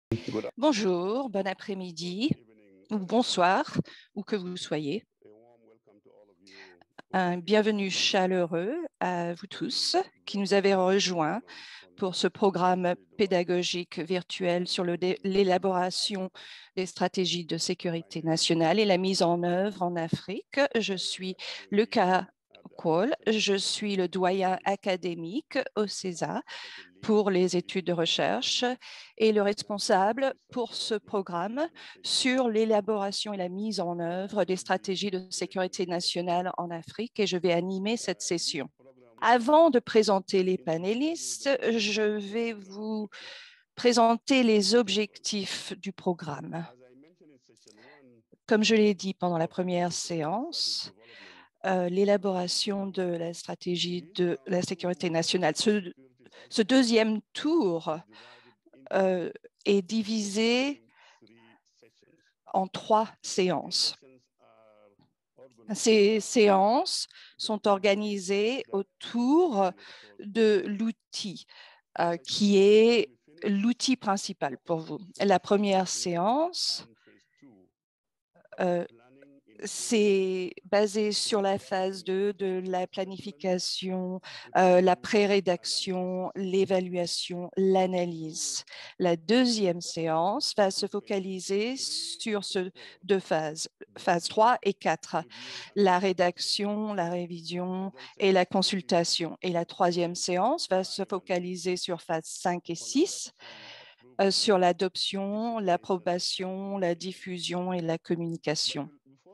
Voilà. Bonjour, bon après-midi ou bonsoir, où que vous soyez. Un bienvenue chaleureux à vous tous qui nous avez rejoints pour ce programme pédagogique virtuel sur l'élaboration des stratégies de sécurité nationale et la mise en œuvre en Afrique. Je suis Lucas Cole, je suis le doyen académique au CESA pour les études de recherche et le responsable pour ce programme sur l'élaboration et la mise en œuvre des stratégies de sécurité nationale en Afrique et je vais animer cette session. Avant de présenter les panélistes, je vais vous présenter les objectifs du programme. Comme je l'ai dit pendant la première séance, l'élaboration de la stratégie de la sécurité nationale. Ce deuxième tour est divisé en 3 séances. Ces séances sont organisées autour de l'outil qui est l'outil principal pour vous. La première séance, c'est basé sur la phase 2 de la planification, la pré-rédaction, l'évaluation, l'analyse. La deuxième séance va se focaliser sur ces 2 phases, phase 3 et 4, la rédaction, la révision et la consultation. Et la troisième séance va se focaliser sur phase 5 et 6, sur l'adoption, l'approbation, la diffusion et la communication.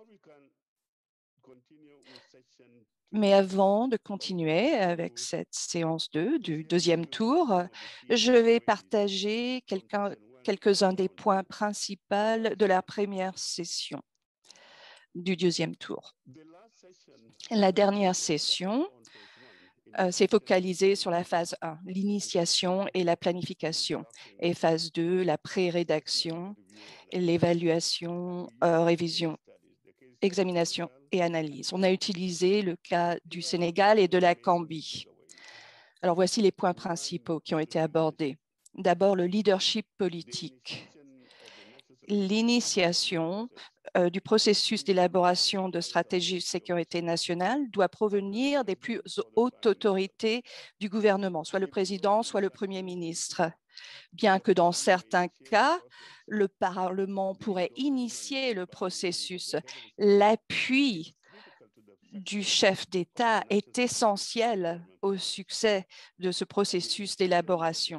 Mais avant de continuer avec cette séance 2 du deuxième tour, je vais partager quelques-uns des points principaux de la première session du deuxième tour. La dernière session s'est focalisée sur la phase 1, l'initiation et la planification, et phase 2, la pré-rédaction, l'évaluation, révision, examination et analyse. On a utilisé le cas du Sénégal et de la Gambie. Alors, voici les points principaux qui ont été abordés. D'abord, le leadership politique. L'initiation du processus d'élaboration de stratégies de sécurité nationale doit provenir des plus hautes autorités du gouvernement, soit le président, soit le Premier ministre. Bien que dans certains cas, le Parlement pourrait initier le processus, l'appui du chef d'État est essentiel au succès de ce processus d'élaboration.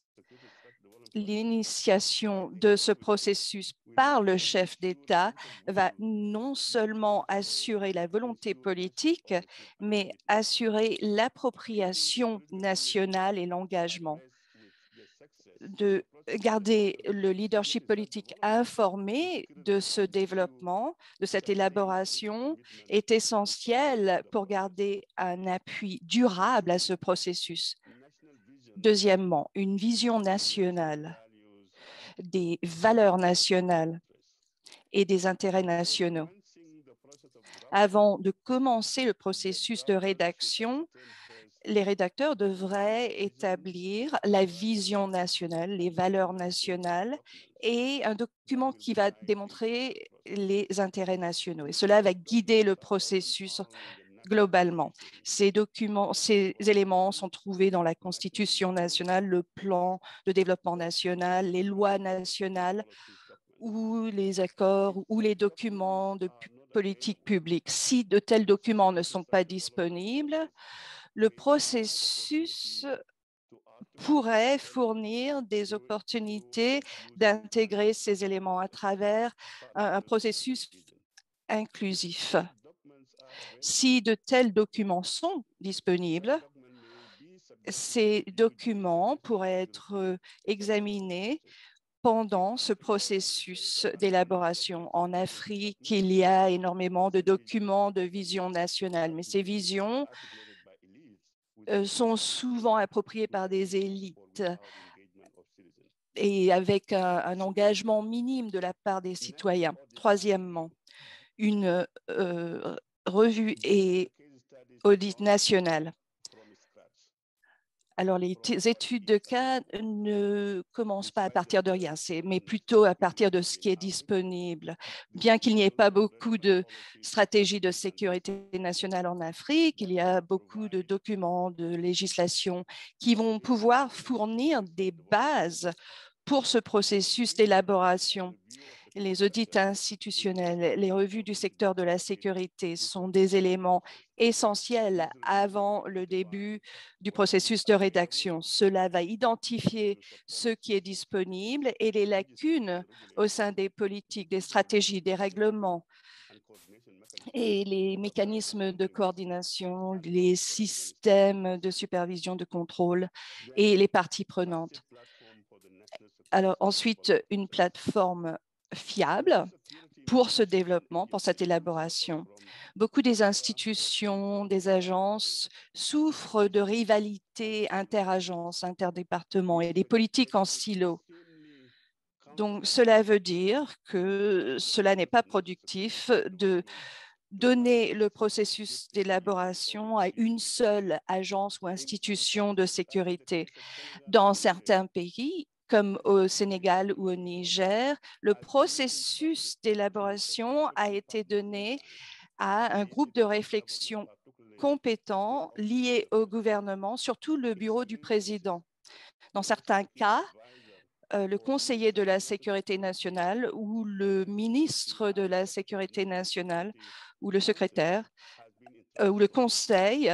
L'initiation de ce processus par le chef d'État va non seulement assurer la volonté politique, mais assurer l'appropriation nationale et l'engagement. De garder le leadership politique informé de ce développement, de cette élaboration, est essentiel pour garder un appui durable à ce processus. Deuxièmement, une vision nationale, des valeurs nationales et des intérêts nationaux. Avant de commencer le processus de rédaction, les rédacteurs devraient établir la vision nationale, les valeurs nationales et un document qui va démontrer les intérêts nationaux. Et cela va guider le processus globalement. Ces éléments sont trouvés dans la Constitution nationale, le plan de développement national, les lois nationales ou les accords ou les documents de politique publique. Si de tels documents ne sont pas disponibles, le processus pourrait fournir des opportunités d'intégrer ces éléments à travers un processus inclusif. Si de tels documents sont disponibles, ces documents pourraient être examinés pendant ce processus d'élaboration. En Afrique, il y a énormément de documents de vision nationale, mais ces visions sont souvent appropriées par des élites et avec un engagement minime de la part des citoyens. Troisièmement, une revue et audit national. Alors, les études de cas ne commencent pas à partir de rien, mais plutôt à partir de ce qui est disponible. Bien qu'il n'y ait pas beaucoup de stratégies de sécurité nationale en Afrique, il y a beaucoup de documents, de législation qui vont pouvoir fournir des bases pour ce processus d'élaboration. Les audits institutionnels, les revues du secteur de la sécurité sont des éléments essentiels avant le début du processus de rédaction. Cela va identifier ce qui est disponible et les lacunes au sein des politiques, des stratégies, des règlements et les mécanismes de coordination, les systèmes de supervision, de contrôle et les parties prenantes. Alors ensuite, une plateforme fiable pour ce développement, pour cette élaboration. Beaucoup des institutions, des agences souffrent de rivalités interagences, interdépartements et des politiques en silo. Donc, cela veut dire que cela n'est pas productif de donner le processus d'élaboration à une seule agence ou institution de sécurité. Dans certains pays, comme au Sénégal ou au Niger, le processus d'élaboration a été donné à un groupe de réflexion compétent lié au gouvernement, surtout le bureau du président. Dans certains cas, le conseiller de la sécurité nationale ou le ministre de la sécurité nationale ou le secrétaire ou le conseil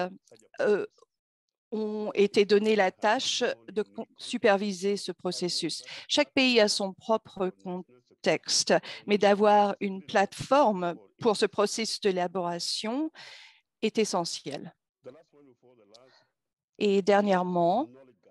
ont été donné la tâche de superviser ce processus. Chaque pays a son propre contexte, mais d'avoir une plateforme pour ce processus d'élaboration est essentiel. Et dernièrement,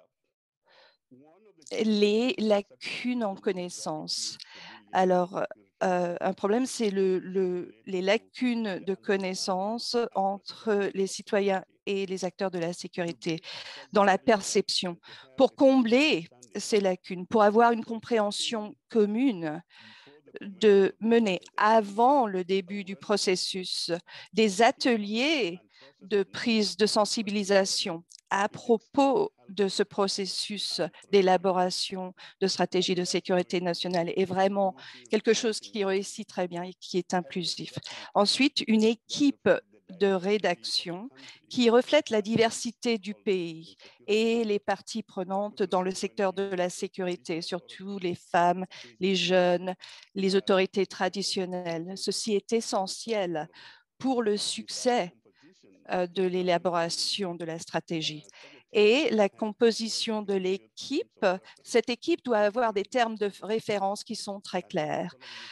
les lacunes en connaissance. Alors, un problème, c'est les lacunes de connaissance entre les citoyens et les acteurs de la sécurité dans la perception. Pour combler ces lacunes, pour avoir une compréhension commune, de mener avant le début du processus des ateliers de prise de sensibilisation à propos de ce processus d'élaboration de stratégie de sécurité nationale est vraiment quelque chose qui réussit très bien et qui est inclusif. Ensuite, une équipe de rédaction qui reflète la diversité du pays et les parties prenantes dans le secteur de la sécurité, surtout les femmes, les jeunes, les autorités traditionnelles. Ceci est essentiel pour le succès de l'élaboration de la stratégie. Et la composition de l'équipe, cette équipe doit avoir des termes de référence qui sont très clairs.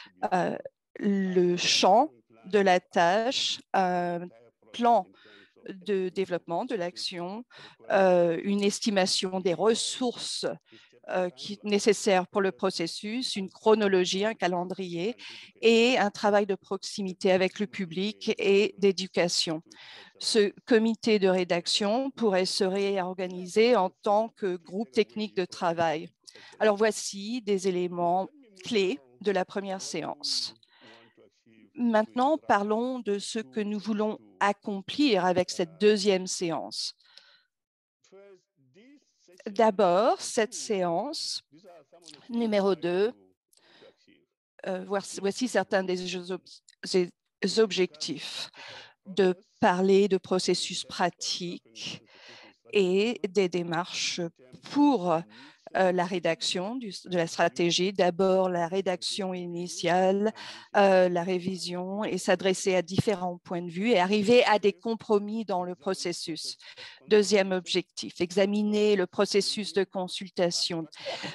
Le champ de la tâche, un plan de développement de l'action, une estimation des ressources nécessaires pour le processus, une chronologie, un calendrier et un travail de proximité avec le public et d'éducation. Ce comité de rédaction pourrait se réorganiser en tant que groupe technique de travail. Alors voici des éléments clés de la première séance. Maintenant, parlons de ce que nous voulons accomplir avec cette deuxième séance. D'abord, cette séance numéro 2, voici certains des objectifs de parler de processus pratiques et des démarches pour la rédaction de la stratégie. D'abord, la rédaction initiale, la révision et s'adresser à différents points de vue et arriver à des compromis dans le processus. Deuxième objectif, examiner le processus de consultation,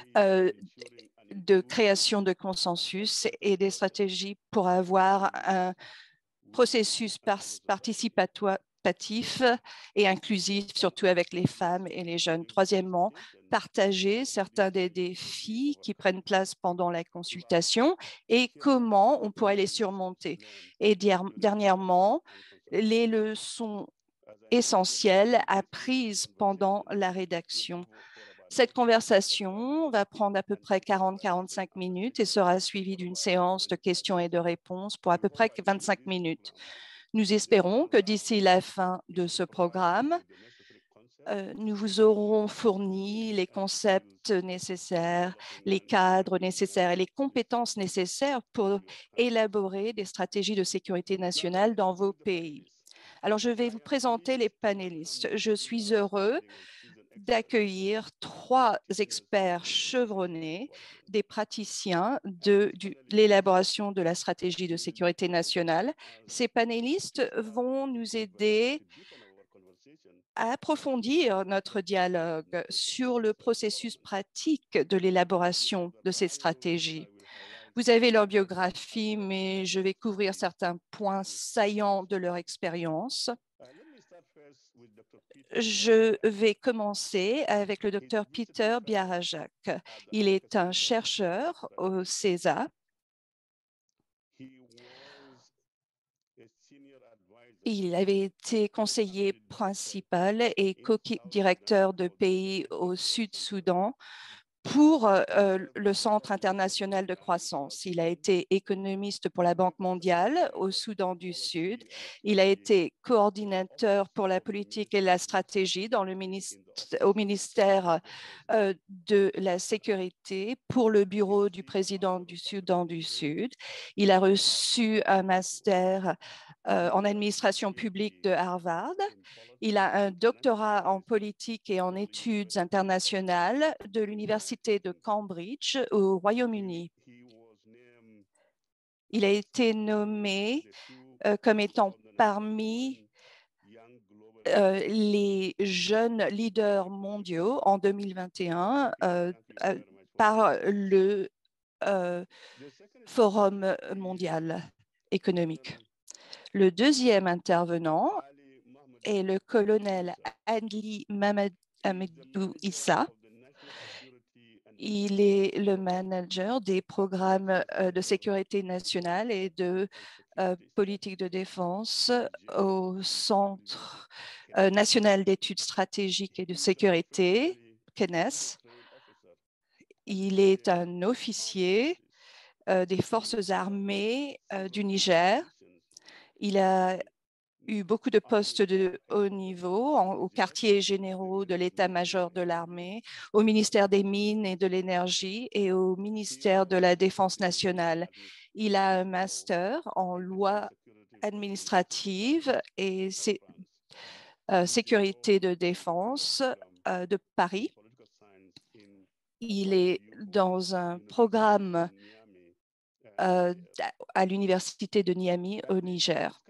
de création de consensus et des stratégies pour avoir un processus participatif et inclusif, surtout avec les femmes et les jeunes. Troisièmement, partager certains des défis qui prennent place pendant la consultation et comment on pourrait les surmonter. Et dernièrement, les leçons essentielles apprises pendant la rédaction. Cette conversation va prendre à peu près 40-45 minutes et sera suivie d'une séance de questions et de réponses pour à peu près 25 minutes. Nous espérons que d'ici la fin de ce programme, Nous vous aurons fourni les concepts nécessaires, les cadres nécessaires et les compétences nécessaires pour élaborer des stratégies de sécurité nationale dans vos pays. Alors, je vais vous présenter les panélistes. Je suis heureux d'accueillir 3 experts chevronnés, des praticiens de l'élaboration de la stratégie de sécurité nationale. Ces panélistes vont nous aider à approfondir notre dialogue sur le processus pratique de l'élaboration de ces stratégies. Vous avez leur biographie, mais je vais couvrir certains points saillants de leur expérience. Je vais commencer avec le docteur Peter Biarajak. Il est un chercheur au CESA. Il avait été conseiller principal et co-directeur de pays au Sud-Soudan pour le Centre international de croissance. Il a été économiste pour la Banque mondiale au Soudan du Sud. Il a été coordinateur pour la politique et la stratégie au ministère de la Sécurité pour le bureau du président du Soudan du Sud. Il a reçu un master en administration publique de Harvard. Il a un doctorat en politique et en études internationales de l'Université de Cambridge au Royaume-Uni. Il a été nommé comme étant parmi les jeunes leaders mondiaux en 2021 par le Forum mondial économique. Le deuxième intervenant est le colonel Ali Mamadou Issa. Il est le manager des programmes de sécurité nationale et de politique de défense au Centre national d'études stratégiques et de sécurité, CNES. Il est un officier des forces armées du Niger. Il a eu beaucoup de postes de haut niveau au quartier généraux de l'état-major de l'armée, au ministère des Mines et de l'Énergie et au ministère de la Défense nationale. Il a un master en loi administrative et sécurité de défense de Paris. Il est dans un programme à l'université de Niamey au Niger.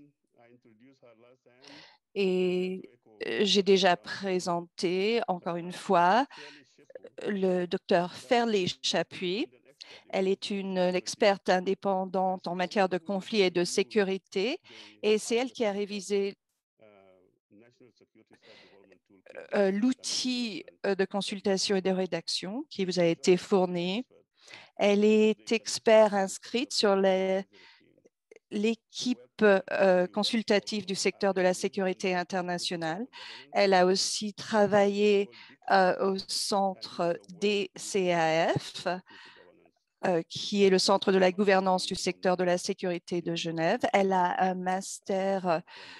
Et j'ai déjà présenté, encore une fois, le docteur Ferley Chapuis. Elle est une experte indépendante en matière de conflits et de sécurité et c'est elle qui a révisé l'outil de consultation et de rédaction qui vous a été fourni. Elle est experte inscrite sur l'équipe consultative du secteur de la sécurité internationale. Elle a aussi travaillé au centre DCAF, qui est le centre de la gouvernance du secteur de la sécurité de Genève. Elle a un master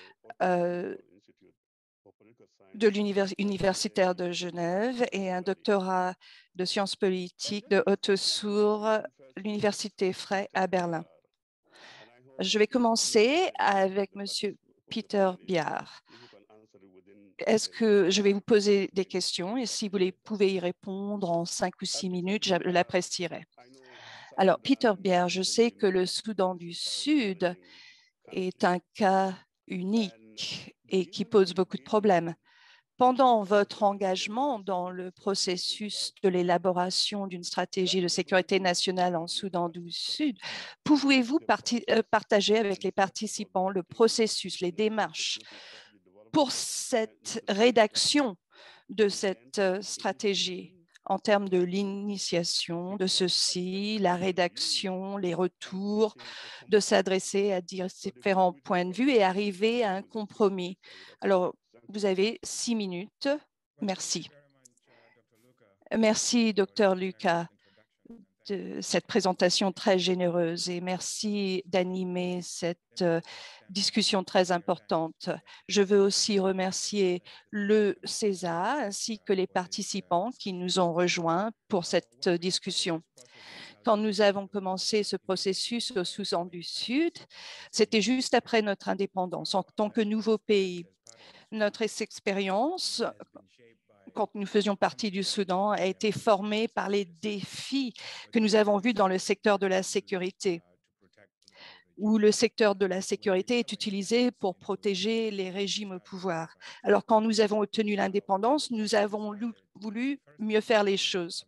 de l'universitaire de Genève et un doctorat de sciences politiques de Haute-Sour, l'université Frey à Berlin. Je vais commencer avec Monsieur Peter Biard. Est-ce que je vais vous poser des questions et si vous pouvez y répondre en 5 ou 6 minutes, je l'apprécierai. Alors, Peter Biard, je sais que le Soudan du Sud est un cas unique et qui pose beaucoup de problèmes. Pendant votre engagement dans le processus de l'élaboration d'une stratégie de sécurité nationale en Soudan du Sud, pouvez-vous partager avec les participants le processus, les démarches pour cette rédaction de cette stratégie en termes de l'initiation de ceci, la rédaction, les retours, de s'adresser à différents points de vue et arriver à un compromis. Alors, vous avez 6 minutes. Merci. Merci, Dr. Lucas. de cette présentation très généreuse et merci d'animer cette discussion très importante. Je veux aussi remercier le César ainsi que les participants qui nous ont rejoints pour cette discussion. Quand nous avons commencé ce processus au Soudan du Sud, c'était juste après notre indépendance en tant que nouveau pays. Notre expérience, quand nous faisions partie du Soudan, a été formée par les défis que nous avons vus dans le secteur de la sécurité, où le secteur de la sécurité est utilisé pour protéger les régimes au pouvoir. Alors, quand nous avons obtenu l'indépendance, nous avons voulu mieux faire les choses.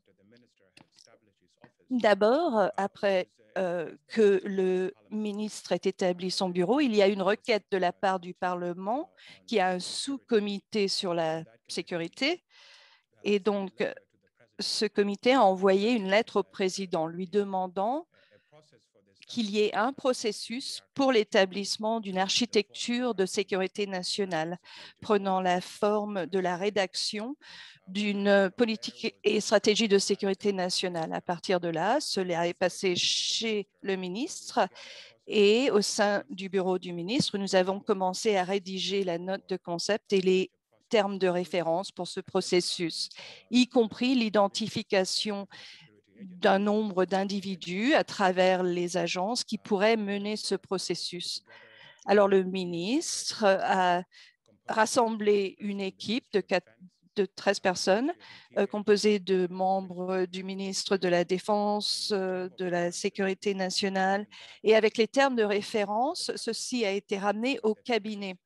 D'abord, après que le ministre ait établi son bureau, il y a une requête de la part du Parlement qui a un sous-comité sur la sécurité. Et donc, ce comité a envoyé une lettre au président lui demandant qu'il y ait un processus pour l'établissement d'une architecture de sécurité nationale, prenant la forme de la rédaction d'une politique et stratégie de sécurité nationale. À partir de là, cela est passé chez le ministre et au sein du bureau du ministre, nous avons commencé à rédiger la note de concept et les termes de référence pour ce processus, y compris l'identification d'un nombre d'individus à travers les agences qui pourraient mener ce processus. Alors, le ministre a rassemblé une équipe de 13 personnes composée de membres du ministre de la Défense, de la Sécurité nationale. Et avec les termes de référence, ceci a été ramené au cabinet.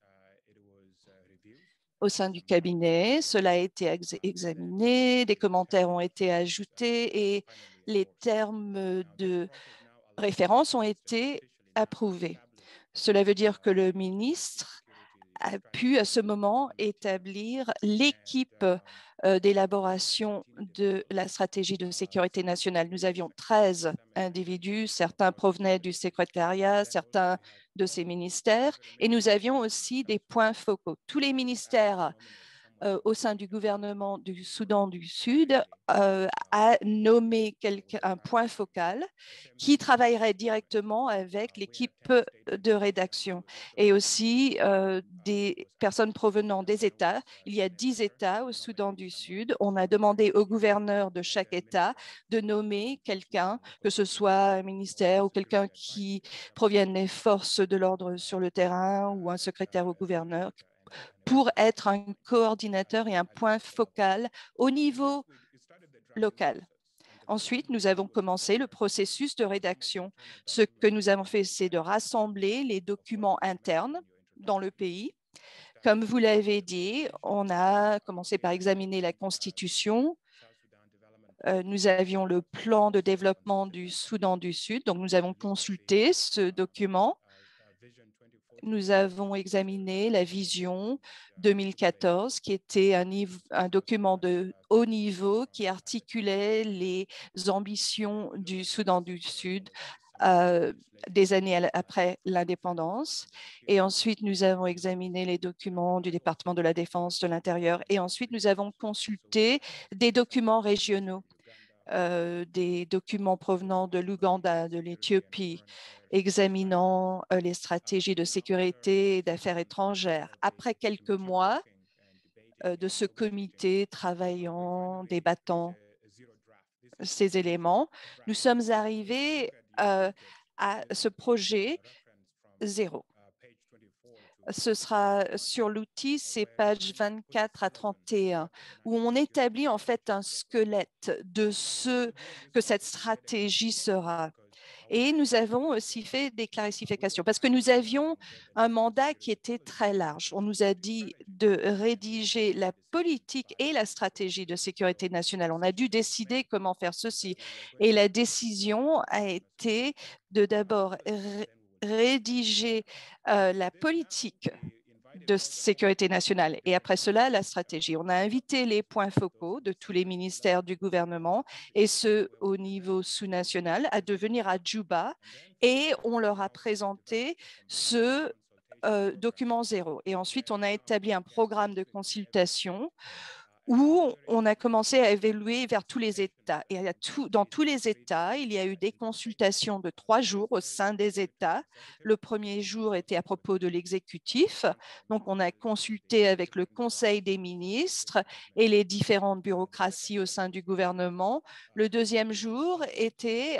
Au sein du cabinet, cela a été examiné, des commentaires ont été ajoutés et les termes de référence ont été approuvés. Cela veut dire que le ministre a pu à ce moment établir l'équipe d'élaboration de la stratégie de sécurité nationale. Nous avions 13 individus, certains provenaient du secrétariat, certains de ces ministères, et nous avions aussi des points focaux. Tous les ministères au sein du gouvernement du Soudan du Sud a nommé un point focal qui travaillerait directement avec l'équipe de rédaction et aussi des personnes provenant des États. Il y a 10 États au Soudan du Sud. On a demandé au gouverneur de chaque État de nommer quelqu'un, que ce soit un ministère ou quelqu'un qui provienne des forces de l'ordre sur le terrain ou un secrétaire au gouverneur pour être un coordinateur et un point focal au niveau local. Ensuite, nous avons commencé le processus de rédaction. Ce que nous avons fait, c'est de rassembler les documents internes dans le pays. Comme vous l'avez dit, on a commencé par examiner la Constitution. Nous avions le plan de développement du Soudan du Sud, donc nous avons consulté ce document. Nous avons examiné la vision 2014, qui était un document de haut niveau qui articulait les ambitions du Soudan du Sud des années après l'indépendance. Et ensuite, nous avons examiné les documents du département de la Défense, de l'Intérieur. Et ensuite, nous avons consulté des documents régionaux. Des documents provenant de l'Ouganda, de l'Éthiopie, examinant les stratégies de sécurité et d'affaires étrangères. Après quelques mois de ce comité travaillant, débattant ces éléments, nous sommes arrivés à ce projet zéro. Ce sera sur l'outil, c'est pages 24 à 31, où on établit en fait un squelette de ce que cette stratégie sera. Et nous avons aussi fait des clarifications parce que nous avions un mandat qui était très large. On nous a dit de rédiger la politique et la stratégie de sécurité nationale. On a dû décider comment faire ceci. Et la décision a été de d'abord rédiger la politique de sécurité nationale et après cela, la stratégie. On a invité les points focaux de tous les ministères du gouvernement et ceux au niveau sous-national à devenir à Djouba et on leur a présenté ce document zéro. Et ensuite, on a établi un programme de consultation où on a commencé à évoluer vers tous les États. Et dans tous les États, il y a eu des consultations de 3 jours au sein des États. Le premier jour était à propos de l'exécutif. Donc, on a consulté avec le Conseil des ministres et les différentes bureaucraties au sein du gouvernement. Le deuxième jour était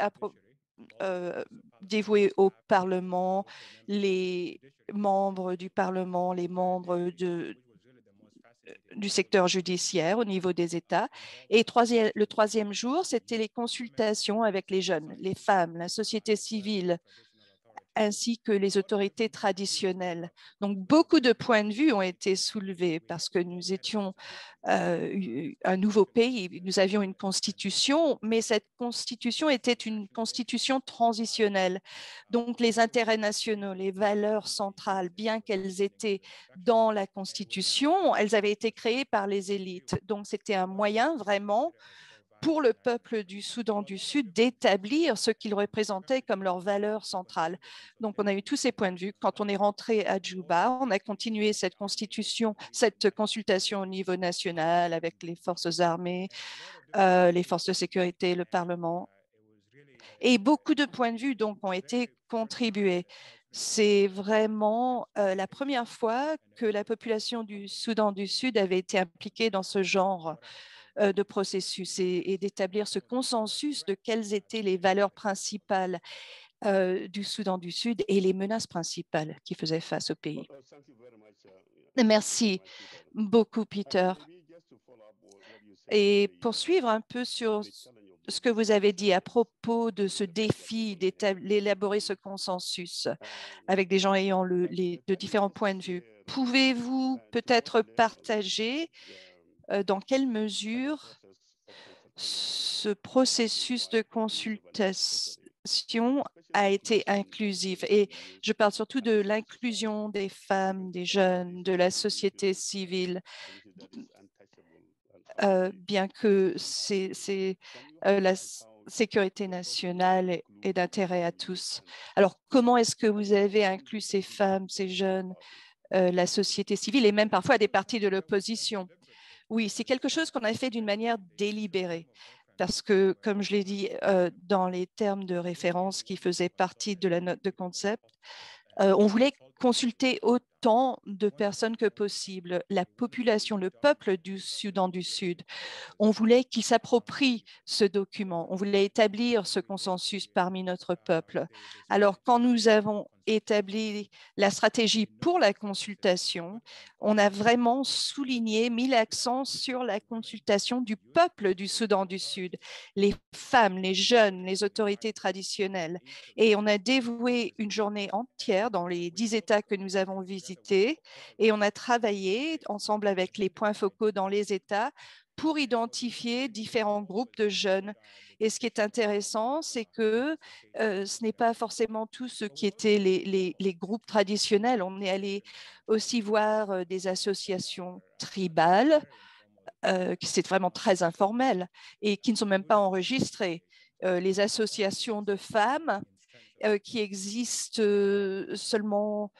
dévoué au Parlement, les membres du Parlement, les membres du secteur judiciaire au niveau des États. Et le troisième jour, c'était les consultations avec les jeunes, les femmes, la société civile, ainsi que les autorités traditionnelles. Donc, beaucoup de points de vue ont été soulevés parce que nous étions un nouveau pays. Nous avions une constitution, mais cette constitution était une constitution transitionnelle. Donc, les intérêts nationaux, les valeurs centrales, bien qu'elles étaient dans la constitution, elles avaient été créées par les élites. Donc, c'était un moyen vraiment pour le peuple du Soudan du Sud d'établir ce qu'ils représentaient comme leurs valeurs centrales. Donc, on a eu tous ces points de vue. Quand on est rentré à Djouba, on a continué cette consultation au niveau national avec les forces armées, les forces de sécurité, le Parlement. Et beaucoup de points de vue donc ont été contribués. C'est vraiment la première fois que la population du Soudan du Sud avait été impliquée dans ce genre de processus et d'établir ce consensus de quelles étaient les valeurs principales du Soudan du Sud et les menaces principales qui faisaient face au pays. Merci beaucoup, Peter. Et poursuivre un peu sur ce que vous avez dit à propos de ce défi d'élaborer ce consensus avec des gens ayant de différents points de vue. Pouvez-vous peut-être partager dans quelle mesure ce processus de consultation a été inclusif? Et je parle surtout de l'inclusion des femmes, des jeunes, de la société civile, bien que la sécurité nationale est d'intérêt à tous. Alors, comment est-ce que vous avez inclus ces femmes, ces jeunes, la société civile et même parfois des partis de l'opposition? Oui, c'est quelque chose qu'on a fait d'une manière délibérée parce que, comme je l'ai dit, dans les termes de référence qui faisaient partie de la note de concept, on voulait consulter autant de personnes que possible, la population, le peuple du Soudan du Sud. On voulait qu'il s'approprie ce document. On voulait établir ce consensus parmi notre peuple. Alors, quand nous avons établi la stratégie pour la consultation, on a vraiment souligné, mis l'accent sur la consultation du peuple du Soudan du Sud, les femmes, les jeunes, les autorités traditionnelles. Et on a dévoué une journée entière dans les 10 États que nous avons visités et on a travaillé ensemble avec les points focaux dans les États pour identifier différents groupes de jeunes. Et ce qui est intéressant, c'est que ce n'est pas forcément tout ce qui étaient les groupes traditionnels. On est allé aussi voir des associations tribales, qui c'est vraiment très informel et qui ne sont même pas enregistrées. Les associations de femmes qui existent seulement,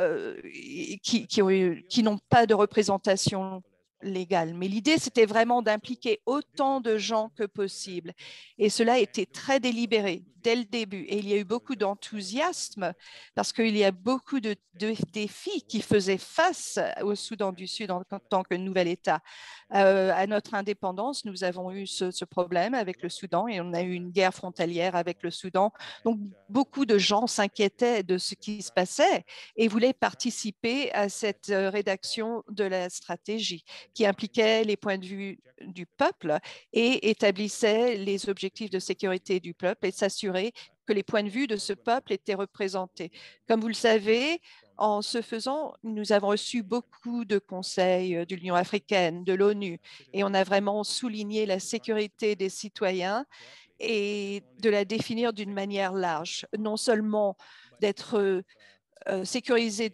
qui n'ont pas de représentation légale. Mais l'idée, c'était vraiment d'impliquer autant de gens que possible. Et cela a été très délibéré dès le début. Et il y a eu beaucoup d'enthousiasme parce qu'il y a beaucoup de défis qui faisaient face au Soudan du Sud en tant que nouvel État. À notre indépendance, nous avons eu ce problème avec le Soudan et on a eu une guerre frontalière avec le Soudan. Donc, beaucoup de gens s'inquiétaient de ce qui se passait et voulaient participer à cette rédaction de la stratégie qui impliquait les points de vue du peuple et établissait les objectifs de sécurité du peuple et s'assurer que les points de vue de ce peuple étaient représentés. Comme vous le savez, en ce faisant, nous avons reçu beaucoup de conseils de l'Union africaine, de l'ONU, et on a vraiment souligné la sécurité des citoyens et de la définir d'une manière large, non seulement d'être sécurisé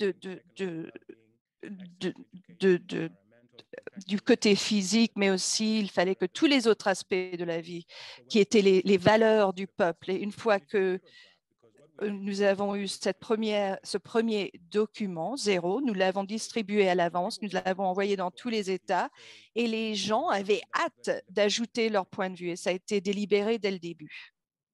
du côté physique, mais aussi il fallait que tous les autres aspects de la vie, qui étaient les valeurs du peuple, et une fois que nous avons eu ce premier document, zéro. Nous l'avons distribué à l'avance, nous l'avons envoyé dans tous les États et les gens avaient hâte d'ajouter leur point de vue et ça a été délibéré dès le début.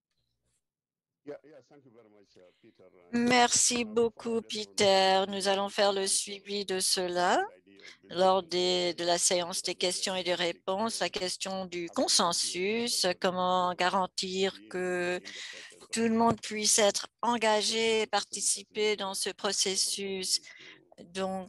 Merci beaucoup, Peter. Nous allons faire le suivi de cela lors de la séance des questions et des réponses. La question du consensus, comment garantir que tout le monde puisse être engagé et participer dans ce processus. Donc,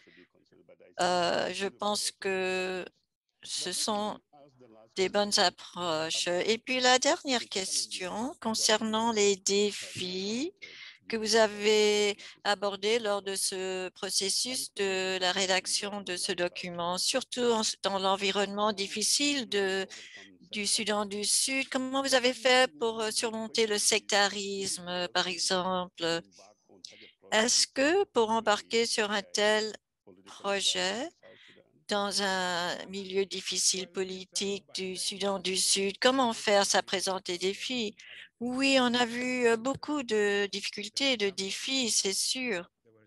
je pense que ce sont des bonnes approches. Et puis la dernière question concernant les défis que vous avez abordés lors de ce processus de la rédaction de ce document, surtout dans l'environnement difficile du Soudan du Sud. Comment vous avez fait pour surmonter le sectarisme, par exemple? Est-ce que pour embarquer sur un tel projet, dans un milieu difficile politique du Soudan du Sud, comment faire? Ça présente des défis. Oui, on a vu beaucoup de difficultés et de défis, c'est sûr.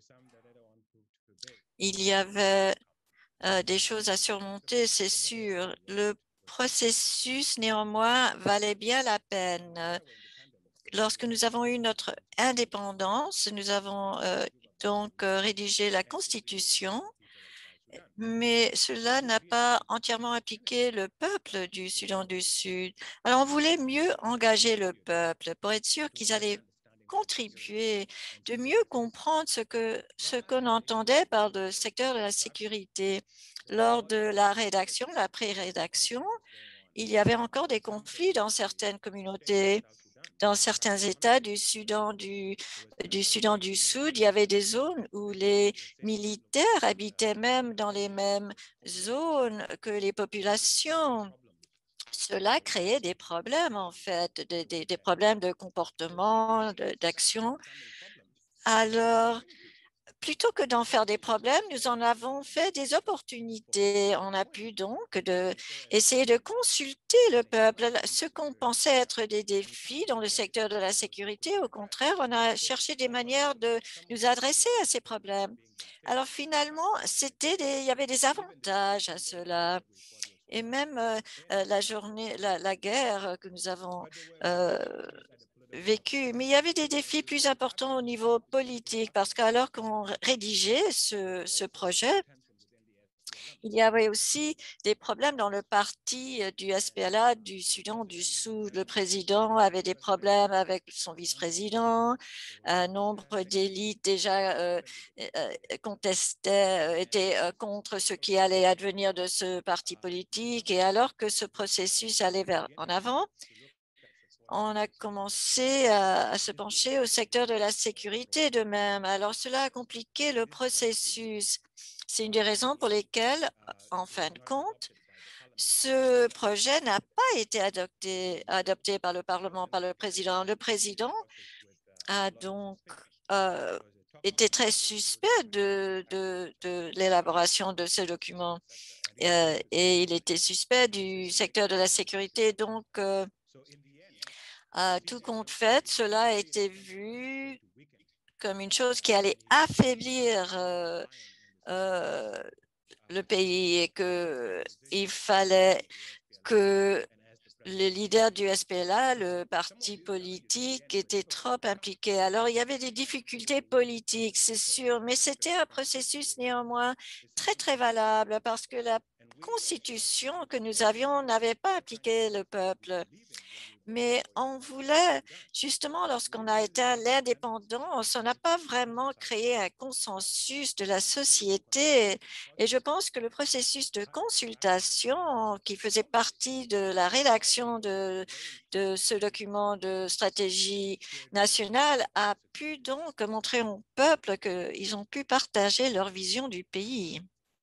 Il y avait des choses à surmonter, c'est sûr. Le processus, néanmoins, valait bien la peine. Lorsque nous avons eu notre indépendance, nous avons donc rédigé la Constitution, mais cela n'a pas entièrement impliqué le peuple du Soudan du Sud. Alors, on voulait mieux engager le peuple pour être sûr qu'ils allaient contribuer, de mieux comprendre ce qu'on entendait par le secteur de la sécurité. Lors de la rédaction, la pré-rédaction, il y avait encore des conflits dans certaines communautés. Dans certains États du Soudan du Sud, il y avait des zones où les militaires habitaient même dans les mêmes zones que les populations. Cela créait des problèmes, en fait, des problèmes de comportement, d'action. Alors, plutôt que d'en faire des problèmes, nous en avons fait des opportunités. On a pu donc essayer de consulter le peuple. Ce qu'on pensait être des défis dans le secteur de la sécurité, au contraire, on a cherché des manières de nous adresser à ces problèmes. Alors finalement, il y avait des avantages à cela. Et même la guerre que nous avons vécu. Mais il y avait des défis plus importants au niveau politique parce qu'alors qu'on rédigeait ce projet, il y avait aussi des problèmes dans le parti du SPLA du Soudan du Sud. Le président avait des problèmes avec son vice-président. Un nombre d'élites déjà étaient contre ce qui allait advenir de ce parti politique. Et alors que ce processus allait en avant, on a commencé à se pencher au secteur de la sécurité de même. Alors, cela a compliqué le processus. C'est une des raisons pour lesquelles, en fin de compte, ce projet n'a pas été adopté par le Parlement, par le président. Le président a donc été très suspect de l'élaboration de ce document et il était suspect du secteur de la sécurité. Donc, tout compte fait, cela a été vu comme une chose qui allait affaiblir le pays et qu'il fallait que le leader du SPLA, le parti politique, était trop impliqué. Alors, il y avait des difficultés politiques, c'est sûr, mais c'était un processus néanmoins très, très valable parce que la constitution que nous avions n'avait pas impliqué le peuple. Mais on voulait, justement, lorsqu'on a atteint l'indépendance, on n'a pas vraiment créé un consensus de la société. Et je pense que le processus de consultation qui faisait partie de la rédaction de ce document de stratégie nationale a pu donc montrer au peuple qu'ils ont pu partager leur vision du pays.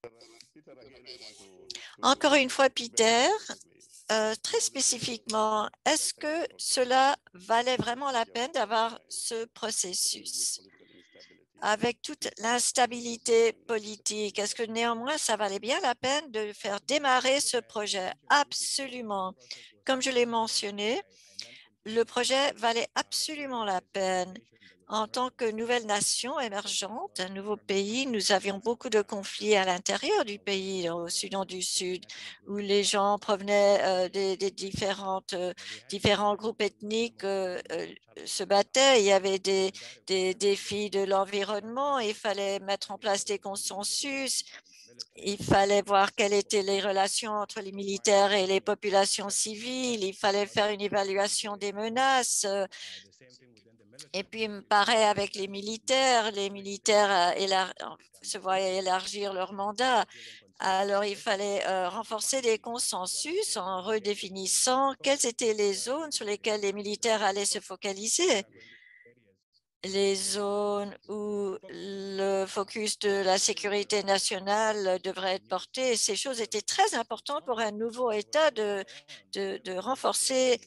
Encore une fois, Peter, très spécifiquement, est-ce que cela valait vraiment la peine d'avoir ce processus? Avec toute l'instabilité politique, est-ce que néanmoins, ça valait bien la peine de faire démarrer ce projet? Absolument. Comme je l'ai mentionné, le projet valait absolument la peine. En tant que nouvelle nation émergente, un nouveau pays, nous avions beaucoup de conflits à l'intérieur du pays, au Soudan du Sud, où les gens provenaient des différents groupes ethniques se battaient. Il y avait des défis de l'environnement. Il fallait mettre en place des consensus. Il fallait voir quelles étaient les relations entre les militaires et les populations civiles. Il fallait faire une évaluation des menaces. Et puis, il me paraît, avec les militaires se voyaient élargir leur mandat. Alors, il fallait renforcer des consensus en redéfinissant quelles étaient les zones sur lesquelles les militaires allaient se focaliser. Les zones où le focus de la sécurité nationale devrait être porté. Ces choses étaient très importantes pour un nouveau État de renforcer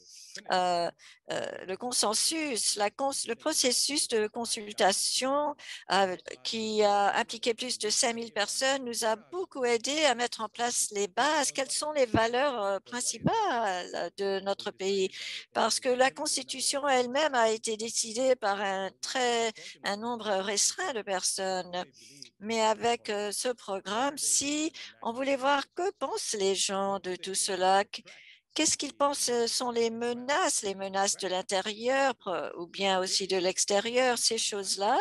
le consensus, le processus de consultation qui a impliqué plus de 5000 personnes nous a beaucoup aidé à mettre en place les bases. Quelles sont les valeurs principales de notre pays? Parce que la Constitution elle-même a été décidée par un nombre restreint de personnes. Mais avec ce programme, si on voulait voir que pensent les gens de tout cela, qu'est-ce qu'ils pensent sont les menaces de l'intérieur ou bien aussi de l'extérieur, ces choses-là,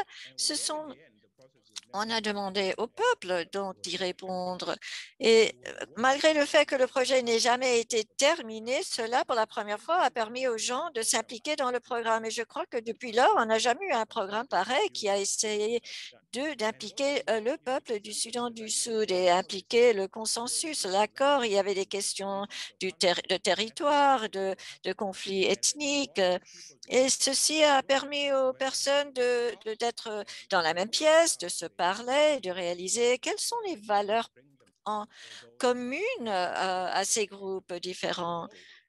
on a demandé au peuple donc d'y répondre. Et malgré le fait que le projet n'ait jamais été terminé, cela, pour la première fois, a permis aux gens de s'impliquer dans le programme. Et je crois que depuis lors, on n'a jamais eu un programme pareil qui a essayé d'impliquer le peuple du Soudan du Sud et impliquer le consensus, l'accord. Il y avait des questions de territoire, de conflits ethniques. Et ceci a permis aux personnes d'être dans la même pièce, de se parler, de réaliser quelles sont les valeurs en communes à ces groupes différents.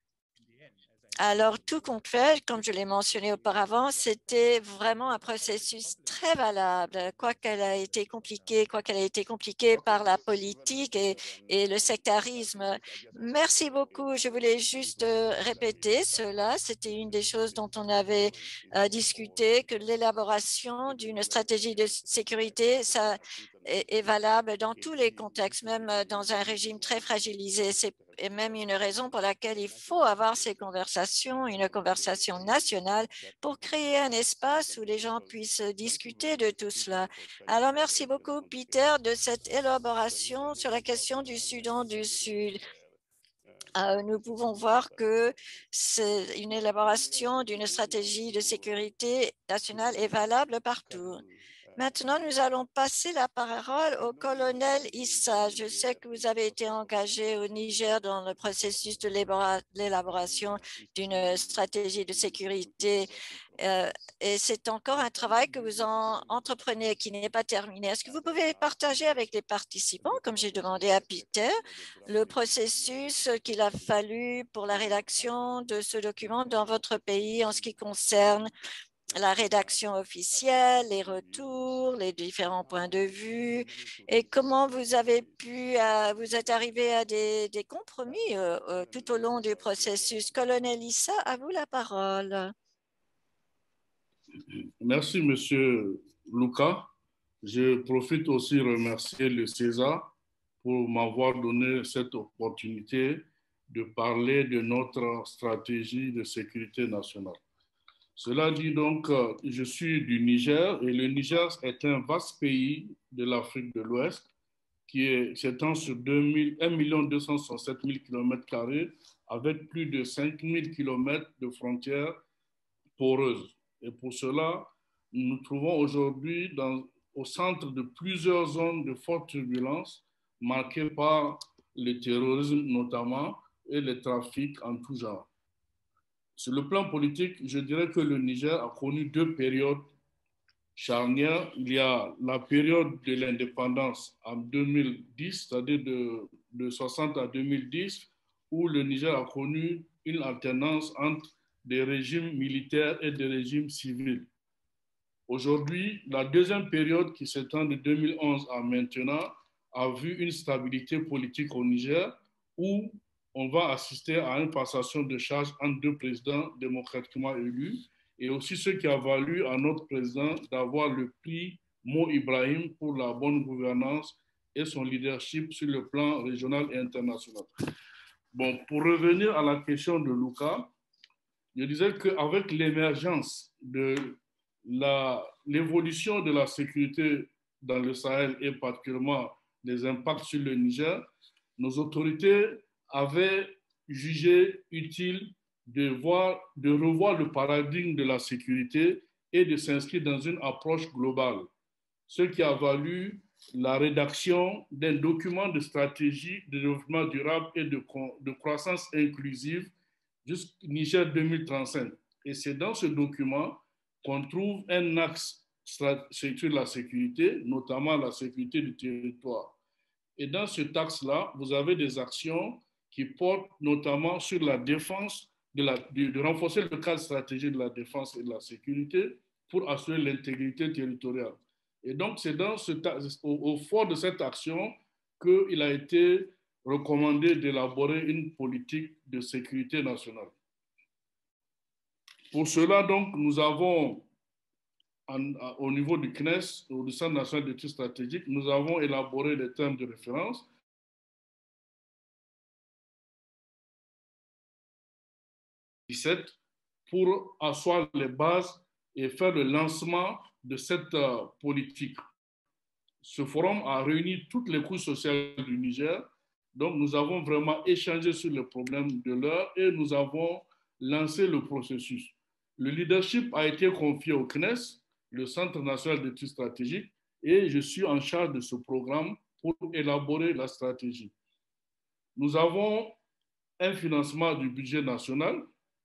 Alors, tout compte fait, comme je l'ai mentionné auparavant, c'était vraiment un processus très valable, quoi qu'elle a été compliquée par la politique et le sectarisme. Merci beaucoup. Je voulais juste répéter cela. C'était une des choses dont on avait discuté, que l'élaboration d'une stratégie de sécurité, ça est valable dans tous les contextes, même dans un régime très fragilisé. C'est même une raison pour laquelle il faut avoir ces conversations, une conversation nationale pour créer un espace où les gens puissent discuter de tout cela. Alors, merci beaucoup, Peter, de cette élaboration sur la question du Soudan du Sud. Nous pouvons voir que c'est une élaboration d'une stratégie de sécurité nationale est valable partout. Maintenant, nous allons passer la parole au colonel Issa. Je sais que vous avez été engagé au Niger dans le processus de l'élaboration d'une stratégie de sécurité et c'est encore un travail que vous entreprenez qui n'est pas terminé. Est-ce que vous pouvez partager avec les participants, comme j'ai demandé à Peter, le processus qu'il a fallu pour la rédaction de ce document dans votre pays en ce qui concerne la rédaction officielle, les retours, les différents points de vue et comment vous avez pu, vous êtes arrivé à des compromis tout au long du processus. Colonel Issa, à vous la parole. Merci, Monsieur Luca. Je profite aussi de remercier le César pour m'avoir donné cette opportunité de parler de notre stratégie de sécurité nationale. Cela dit donc, je suis du Niger et le Niger est un vaste pays de l'Afrique de l'Ouest qui s'étend sur 1 267 000 km² avec plus de 5 000 km de frontières poreuses. Et pour cela, nous nous trouvons aujourd'hui au centre de plusieurs zones de forte turbulence marquées par le terrorisme notamment et les trafics en tout genre. Sur le plan politique, je dirais que le Niger a connu deux périodes charnières. Il y a la période de l'indépendance en 2010, c'est-à-dire de 60 à 2010, où le Niger a connu une alternance entre des régimes militaires et des régimes civils. Aujourd'hui, la deuxième période qui s'étend de 2011 à maintenant a vu une stabilité politique au Niger où on va assister à une passation de charge entre deux présidents démocratiquement élus et aussi ce qui a valu à notre président d'avoir le prix Mo Ibrahim pour la bonne gouvernance et son leadership sur le plan régional et international. Bon, pour revenir à la question de Luca, je disais qu'avec l'émergence de l'évolution de la sécurité dans le Sahel et particulièrement les impacts sur le Niger, nos autorités avaient jugé utile de revoir le paradigme de la sécurité et de s'inscrire dans une approche globale, ce qui a valu la rédaction d'un document de stratégie de développement durable et de croissance inclusive jusqu'au Niger 2035. Et c'est dans ce document qu'on trouve un axe sur la sécurité, notamment la sécurité du territoire. Et dans ce axe-là, vous avez des actions qui portent notamment sur la défense, de renforcer le cadre stratégique de la défense et de la sécurité pour assurer l'intégrité territoriale. Et donc, c'est au fond de cette action qu'il a été recommandé d'élaborer une politique de sécurité nationale. Pour cela, donc, nous avons, au niveau du CNES, du Centre national d'études stratégiques, nous avons élaboré les termes de référence pour asseoir les bases et faire le lancement de cette politique. Ce forum a réuni toutes les couches sociales du Niger. Donc, nous avons vraiment échangé sur les problèmes de l'heure et nous avons lancé le processus. Le leadership a été confié au CNES, le Centre national d'études stratégiques, et je suis en charge de ce programme pour élaborer la stratégie. Nous avons un financement du budget national.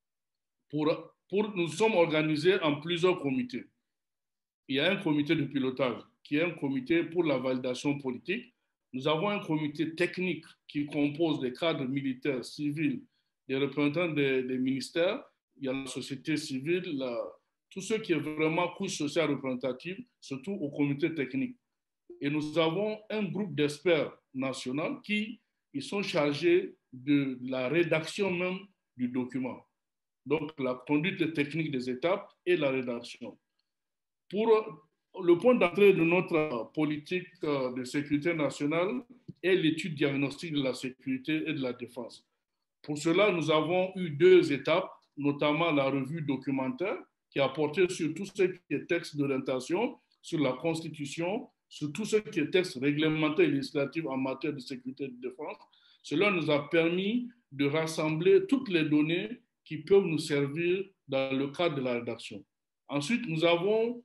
Nous sommes organisés en plusieurs comités. Il y a un comité de pilotage qui est un comité pour la validation politique. Nous avons un comité technique qui compose des cadres militaires, civils, des représentants des ministères. Il y a la société civile, tout ce qui est vraiment couche sociale représentative, surtout au comité technique. Et nous avons un groupe d'experts nationaux qui ils sont chargés de la rédaction même du document. Donc, la conduite technique des étapes et la rédaction. Pour le point d'entrée de notre politique de sécurité nationale est l'étude diagnostique de la sécurité et de la défense. Pour cela, nous avons eu 2 étapes, notamment la revue documentaire qui a porté sur tout ce qui est texte d'orientation, sur la Constitution, sur tout ce qui est texte réglementaire et législatif en matière de sécurité et de défense. Cela nous a permis de rassembler toutes les données qui peuvent nous servir dans le cadre de la rédaction. Ensuite, nous avons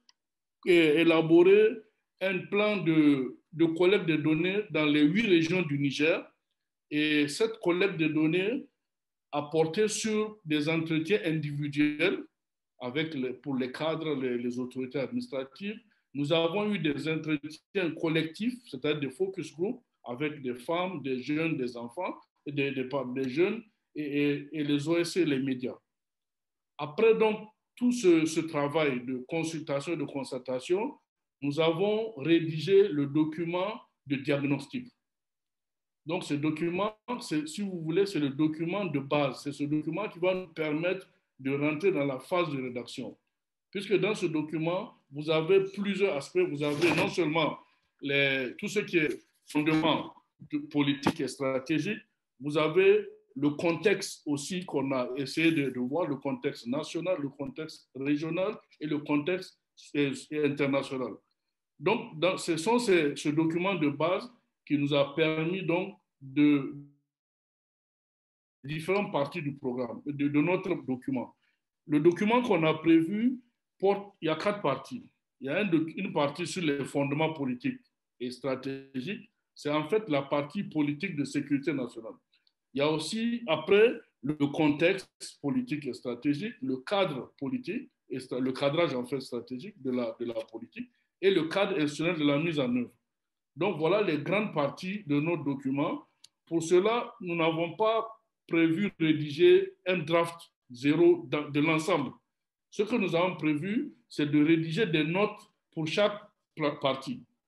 élaboré un plan de collecte de données dans les 8 régions du Niger. Et cette collecte de données a porté sur des entretiens individuels pour les cadres, les autorités administratives. Nous avons eu des entretiens collectifs, c'est-à-dire des focus groups avec des femmes, des jeunes, des enfants, des jeunes et les OSC et les médias. Après donc tout ce travail de consultation et de constatation, nous avons rédigé le document de diagnostic. Donc, ce document, si vous voulez, c'est le document de base. C'est ce document qui va nous permettre de rentrer dans la phase de rédaction. Puisque dans ce document, vous avez plusieurs aspects. Vous avez non seulement tout ce qui est fondement politique et stratégique, vous avez le contexte aussi qu'on a essayé de voir, le contexte national, le contexte régional et le contexte international. Donc, ce sont ce document de base qui nous a permis donc de différentes parties du programme, de notre document. Le document qu'on a prévu il y a 4 parties. Il y a une partie sur les fondements politiques et stratégiques. C'est en fait la partie politique de sécurité nationale. Il y a aussi, après, le contexte politique et stratégique, le cadre politique, et le cadrage en fait stratégique de la politique, et le cadre institutionnel de la mise en œuvre. Donc, voilà les grandes parties de notre document. Pour cela, nous n'avons pas prévu de rédiger un draft zéro de l'ensemble. Ce que nous avons prévu, c'est de rédiger des notes pour chaque partie.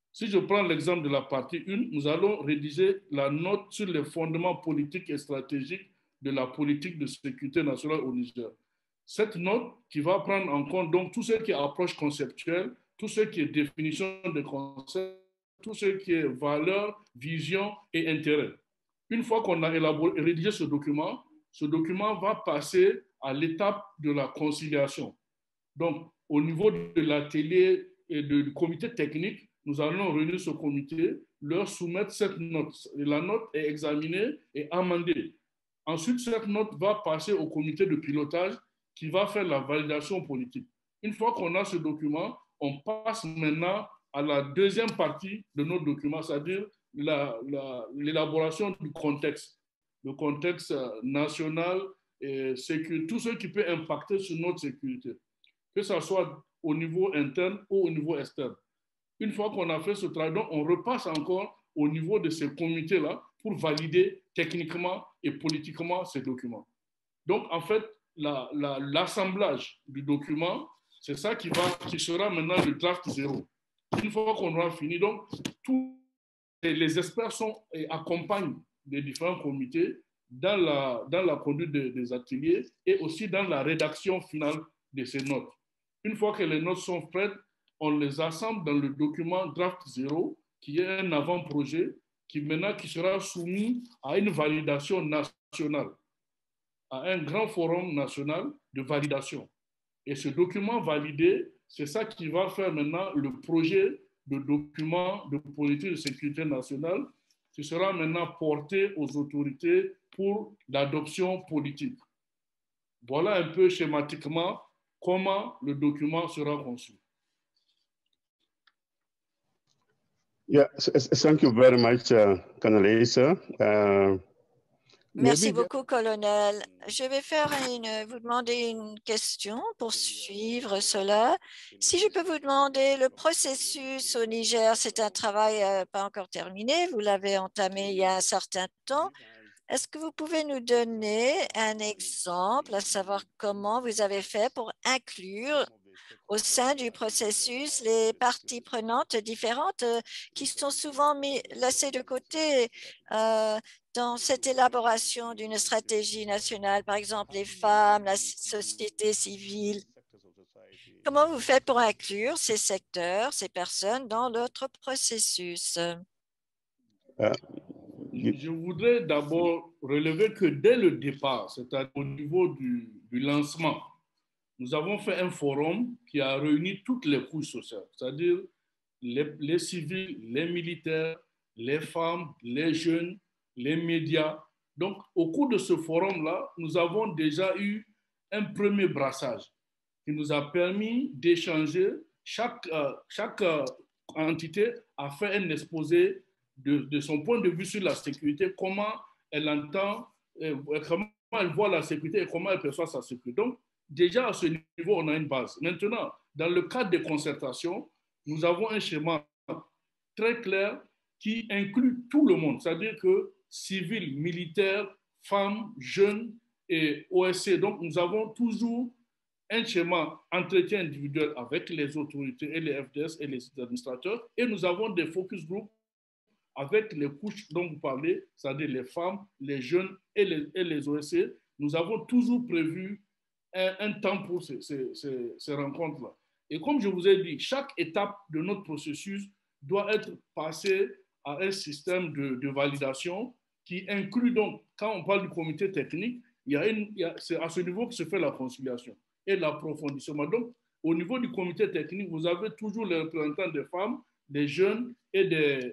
Si je prends l'exemple de la partie 1, nous allons rédiger la note sur les fondements politiques et stratégiques de la politique de sécurité nationale au Niger. Cette note qui va prendre en compte donc tout ce qui est approche conceptuelle, tout ce qui est définition de concept, tout ce qui est valeur, vision et intérêt. Une fois qu'on a rédigé ce document va passer à l'étape de la conciliation. Donc, au niveau de l'atelier et du comité technique, nous allons réunir ce comité, leur soumettre cette note. Et la note est examinée et amendée. Ensuite, cette note va passer au comité de pilotage qui va faire la validation politique. Une fois qu'on a ce document, on passe maintenant à la deuxième partie de notre document, c'est-à-dire l'élaboration du contexte, le contexte national et tout ce qui peut impacter sur notre sécurité, que ce soit au niveau interne ou au niveau externe. Une fois qu'on a fait ce travail, donc on repasse encore au niveau de ces comités-là pour valider techniquement et politiquement ces documents. Donc, en fait, l'assemblage du document, c'est ça qui sera maintenant le draft zéro. Une fois qu'on aura fini, donc, tous les experts accompagnent les différents comités dans la conduite des ateliers et aussi dans la rédaction finale de ces notes. Une fois que les notes sont prêtes, on les assemble dans le document draft 0, qui est un avant-projet qui sera soumis à une validation nationale, à un grand forum national de validation. Et ce document validé, c'est ça qui va faire maintenant le projet de document de politique de sécurité nationale qui sera maintenant porté aux autorités pour l'adoption politique. Voilà un peu schématiquement comment le document sera conçu. Yeah, thank you very much, Colonel Issa. Merci beaucoup, colonel. Je vais vous demander une question pour suivre cela. Si je peux vous demander, le processus au Niger, c'est un travail pas encore terminé. Vous l'avez entamé il y a un certain temps. Est-ce que vous pouvez nous donner un exemple, à savoir comment vous avez fait pour inclure au sein du processus les parties prenantes différentes qui sont souvent laissées de côté dans cette élaboration d'une stratégie nationale, par exemple les femmes, la société civile? Comment vous faites pour inclure ces secteurs, ces personnes dans votre processus? Je voudrais d'abord relever que dès le départ, c'est-à-dire au niveau du lancement, nous avons fait un forum qui a réuni toutes les couches sociales, c'est-à-dire les civils, les militaires, les femmes, les jeunes, les médias. Donc, au cours de ce forum-là, nous avons déjà eu un premier brassage qui nous a permis d'échanger. Chaque entité a fait un exposé de son point de vue sur la sécurité, comment elle entend, comment elle voit la sécurité et comment elle perçoit sa sécurité. Donc, déjà à ce niveau, on a une base. Maintenant, dans le cadre des concertations, nous avons un schéma très clair qui inclut tout le monde, c'est-à-dire que civils, militaires, femmes, jeunes et OSC. Donc, nous avons toujours un schéma entretien individuel avec les autorités et les FDS et les administrateurs, et nous avons des focus groups avec les couches dont vous parlez, c'est-à-dire les femmes, les jeunes et les OSC. Nous avons toujours prévu un temps pour ces rencontres-là. Et comme je vous ai dit, chaque étape de notre processus doit être passée à un système de validation qui inclut donc, quand on parle du comité technique, c'est à ce niveau que se fait la conciliation et l'approfondissement. Donc, au niveau du comité technique, vous avez toujours les représentants des femmes, des jeunes et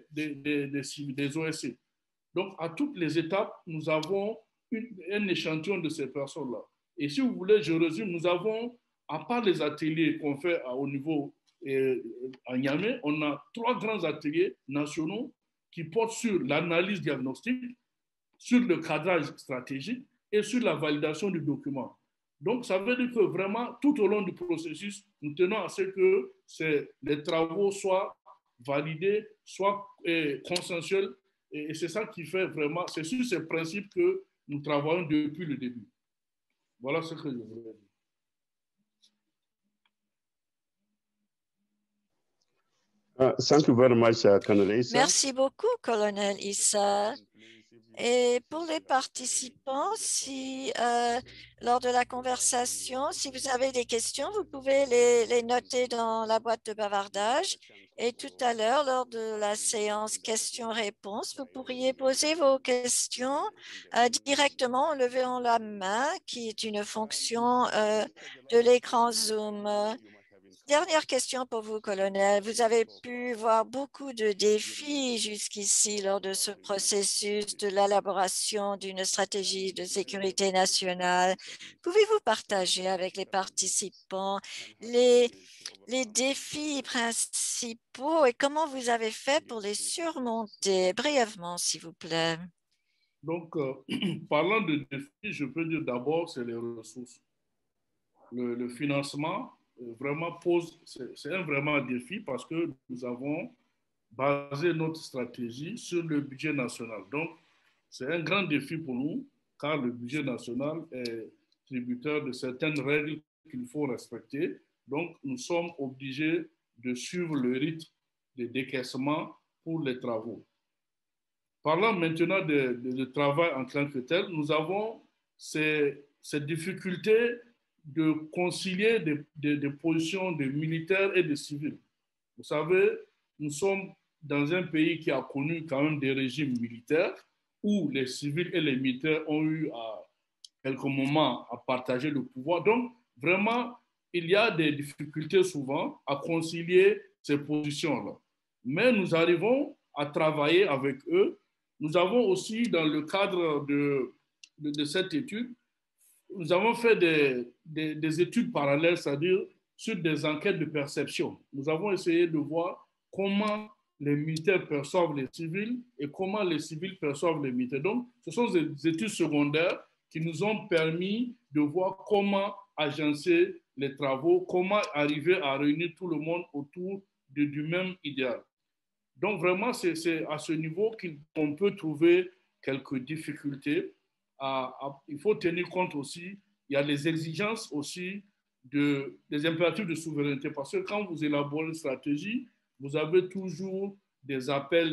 des OSC. Donc, à toutes les étapes, nous avons un échantillon de ces personnes-là. Et si vous voulez, je résume, nous avons, à part les ateliers qu'on fait au niveau à Niamey, on a 3 grands ateliers nationaux qui portent sur l'analyse diagnostique, sur le cadrage stratégique et sur la validation du document. Donc, ça veut dire que vraiment, tout au long du processus, nous tenons à ce que les travaux soient validés, soient consensuels. Et c'est ça qui fait vraiment, c'est sur ces principes que nous travaillons depuis le début. Voilà ce que je voulais dire. Thank you very much, Colonel Issa. Merci beaucoup, colonel Issa. Et pour les participants, si lors de la conversation, si vous avez des questions, vous pouvez les noter dans la boîte de bavardage. Et tout à l'heure, lors de la séance questions-réponses, vous pourriez poser vos questions directement en levant la main, qui est une fonction de l'écran Zoom. Dernière question pour vous, colonel. Vous avez pu voir beaucoup de défis jusqu'ici lors de ce processus de l'élaboration d'une stratégie de sécurité nationale. Pouvez-vous partager avec les participants les défis principaux et comment vous avez fait pour les surmonter brièvement, s'il vous plaît? Donc, parlant de défis, je peux dire d'abord, c'est les ressources. Le financement vraiment pose, c'est un vraiment défi parce que nous avons basé notre stratégie sur le budget national. Donc, c'est un grand défi pour nous car le budget national est tributaire de certaines règles qu'il faut respecter. Donc, nous sommes obligés de suivre le rythme de décaissement pour les travaux. Parlant maintenant de travail en tant que tel, nous avons cette difficulté de concilier des positions de militaires et de civils. Vous savez, nous sommes dans un pays qui a connu quand même des régimes militaires où les civils et les militaires ont eu à quelques moments à partager le pouvoir. Donc, vraiment, il y a des difficultés souvent à concilier ces positions-là. Mais nous arrivons à travailler avec eux. Nous avons aussi, dans le cadre de cette étude, nous avons fait des études parallèles, c'est-à-dire sur des enquêtes de perception. Nous avons essayé de voir comment les militaires perçoivent les civils et comment les civils perçoivent les militaires. Donc, ce sont des études secondaires qui nous ont permis de voir comment agencer les travaux, comment arriver à réunir tout le monde autour du même idéal. Donc, vraiment, c'est à ce niveau qu'on peut trouver quelques difficultés. Il faut tenir compte aussi, il y a les exigences aussi des impératifs de souveraineté. Parce que quand vous élaborez une stratégie, vous avez toujours des appels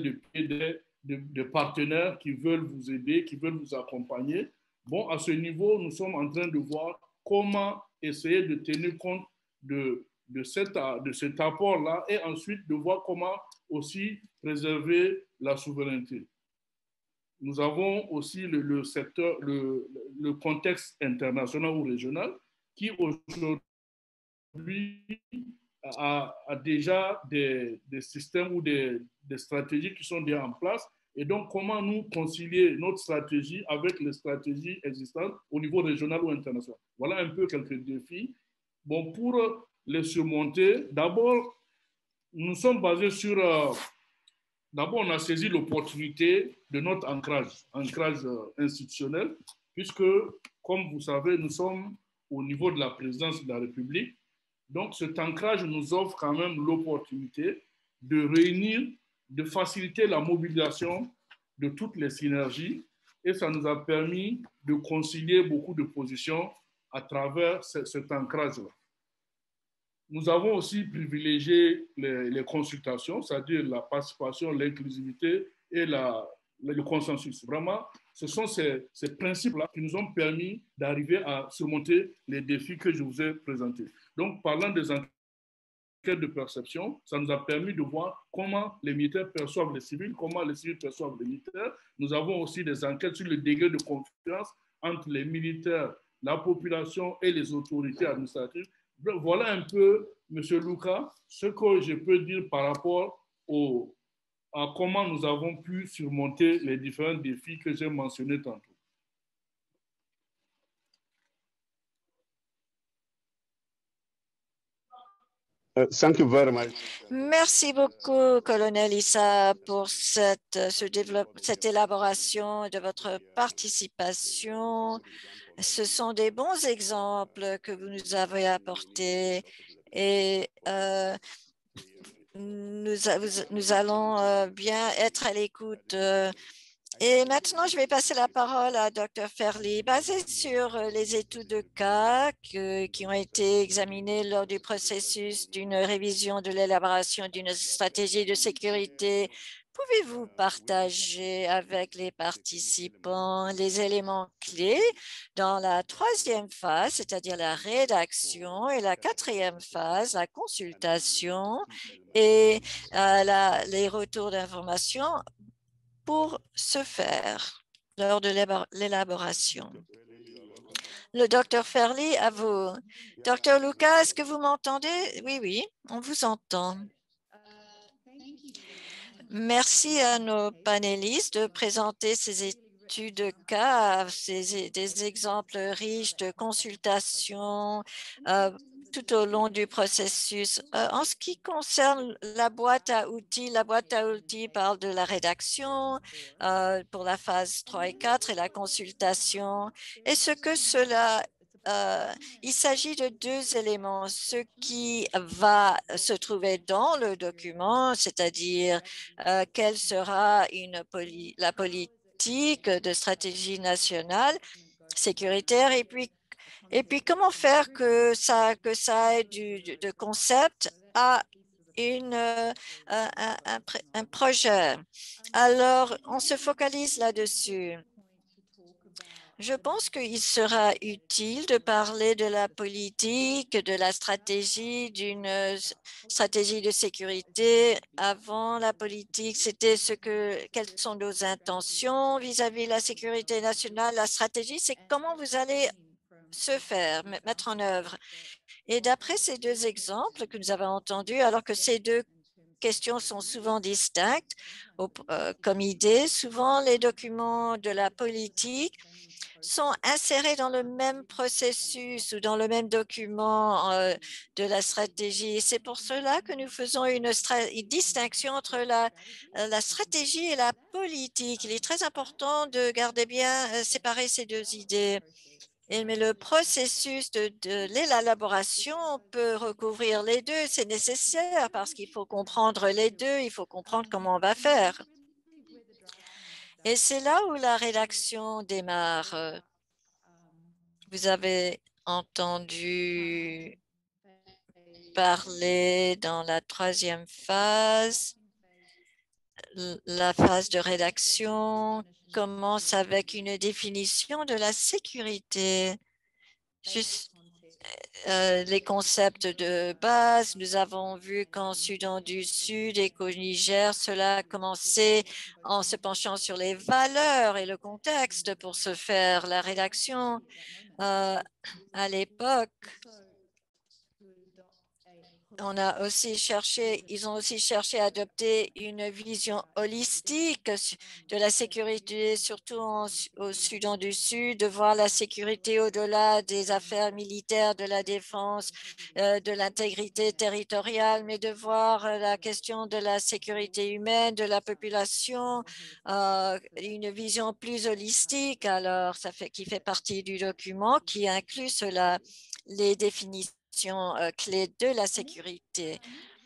de partenaires qui veulent vous aider, qui veulent vous accompagner. Bon, à ce niveau, nous sommes en train de voir comment essayer de tenir compte de cet apport-là et ensuite de voir comment aussi préserver la souveraineté. Nous avons aussi le secteur, le contexte international ou régional qui aujourd'hui a déjà des systèmes ou des stratégies qui sont déjà en place. Et donc, comment nous concilier notre stratégie avec les stratégies existantes au niveau régional ou international? Voilà un peu quelques défis. Bon, pour les surmonter, d'abord, nous sommes basés sur... d'abord, on a saisi l'opportunité de notre ancrage institutionnel, puisque, comme vous savez, nous sommes au niveau de la présidence de la République. Donc, cet ancrage nous offre quand même l'opportunité de réunir, de faciliter la mobilisation de toutes les synergies et ça nous a permis de concilier beaucoup de positions à travers cet ancrage-là. Nous avons aussi privilégié les consultations, c'est-à-dire la participation, l'inclusivité et le consensus. Vraiment, ce sont ces principes-là qui nous ont permis d'arriver à surmonter les défis que je vous ai présentés. Donc, parlant des enquêtes de perception, ça nous a permis de voir comment les militaires perçoivent les civils, comment les civils perçoivent les militaires. Nous avons aussi des enquêtes sur le degré de confiance entre les militaires, la population et les autorités administratives. Voilà un peu, M. Luca, ce que je peux dire par rapport à comment nous avons pu surmonter les différents défis que j'ai mentionnés tantôt. Thank you very much. Merci beaucoup, colonel Issa, pour cette élaboration de votre participation. Ce sont des bons exemples que vous nous avez apportés et nous allons bien être à l'écoute Et maintenant, je vais passer la parole à Dr. Fairley. Basé sur les études de cas qui ont été examinées lors du processus d'une révision de l'élaboration d'une stratégie de sécurité, pouvez-vous partager avec les participants les éléments clés dans la troisième phase, c'est-à-dire la rédaction, et la quatrième phase, la consultation et les retours d'informations pour ce faire lors de l'élaboration? Le docteur Fairley, à vous. Docteur Lucas, est-ce que vous m'entendez? Oui, oui, on vous entend. Merci à nos panélistes de présenter ces études de cas, des exemples riches de consultations tout au long du processus. En ce qui concerne la boîte à outils parle de la rédaction pour la phase 3 et 4 et la consultation. Est-ce que cela il s'agit de deux éléments, ce qui va se trouver dans le document, c'est-à-dire quelle sera la politique de stratégie nationale sécuritaire et puis comment faire que ça ait de concept à un projet. Alors, on se focalise là-dessus. Je pense qu'il sera utile de parler de la politique, de la stratégie, d'une stratégie de sécurité. Avant la politique, c'était quelles sont nos intentions vis-à-vis de la sécurité nationale. La stratégie, c'est comment vous allez mettre en œuvre. Et d'après ces deux exemples que nous avons entendus, alors que ces deux questions sont souvent distinctes comme idée, souvent les documents de la politique sont insérés dans le même processus ou dans le même document de la stratégie. C'est pour cela que nous faisons une distinction entre la stratégie et la politique. Il est très important de garder bien séparer ces deux idées. Mais le processus de l'élaboration peut recouvrir les deux. C'est nécessaire parce qu'il faut comprendre les deux. Il faut comprendre comment on va faire. Et c'est là où la rédaction démarre. Vous avez entendu parler dans la troisième phase. La phase de rédaction commence avec une définition de la sécurité. Les concepts de base, nous avons vu qu'en Soudan du Sud et qu'au Niger, cela a commencé en se penchant sur les valeurs et le contexte pour se faire. La rédaction à l'époque, ils ont aussi cherché à adopter une vision holistique de la sécurité, surtout au Soudan du Sud, de voir la sécurité au-delà des affaires militaires, de la défense, de l'intégrité territoriale, mais de voir la question de la sécurité humaine, de la population, une vision plus holistique. Alors, qui fait partie du document qui inclut cela, les définitions clés de la sécurité.